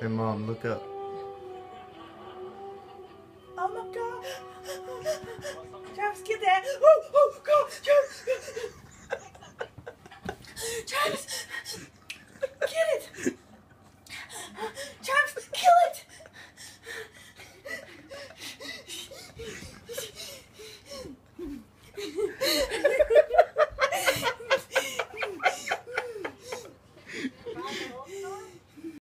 Hey, Mom, look up. Oh my God. Travis, get that. Oh, God. Travis. Travis. Get it. Travis.